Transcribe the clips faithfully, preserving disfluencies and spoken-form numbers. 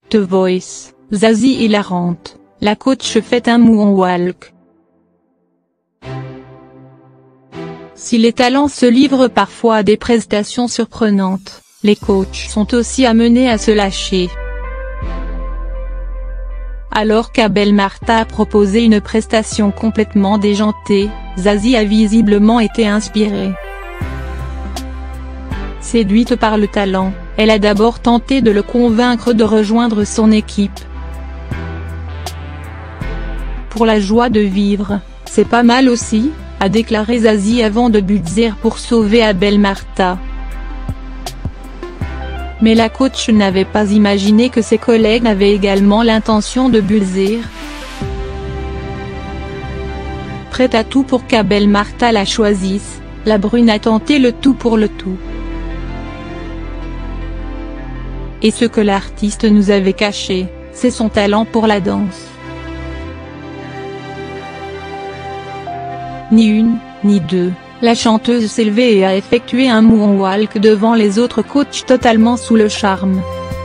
The Voice, Zazie hilarante, la coach fait un moonwalk. Si les talents se livrent parfois à des prestations surprenantes, les coachs sont aussi amenés à se lâcher. Alors qu'Abel Marta a proposé une prestation complètement déjantée, Zazie a visiblement été inspirée. Séduite par le talent, elle a d'abord tenté de le convaincre de rejoindre son équipe. Pour la joie de vivre, c'est pas mal aussi, a déclaré Zazie avant de buzzer pour sauver Abel Marta. Mais la coach n'avait pas imaginé que ses collègues avaient également l'intention de buzzer. Prête à tout pour qu'Abel Marta la choisisse, la brune a tenté le tout pour le tout. Et ce que l'artiste nous avait caché, c'est son talent pour la danse. Ni une, ni deux, la chanteuse s'est levée et a effectué un moonwalk devant les autres coachs totalement sous le charme.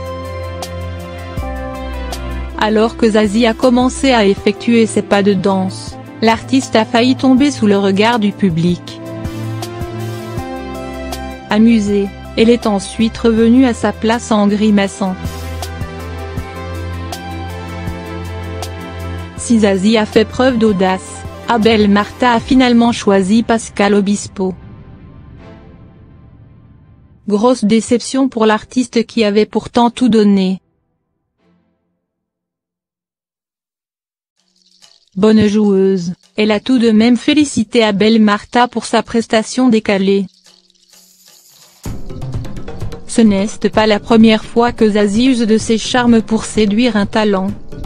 Alors que Zazie a commencé à effectuer ses pas de danse, l'artiste a failli tomber sous le regard du public. Amusée, elle est ensuite revenue à sa place en grimaçant. Si Zazie a fait preuve d'audace, Abel Marta a finalement choisi Pascal Obispo. Grosse déception pour l'artiste qui avait pourtant tout donné. Bonne joueuse, elle a tout de même félicité Abel Marta pour sa prestation décalée. Ce n'est pas la première fois que Zazie use de ses charmes pour séduire un talent,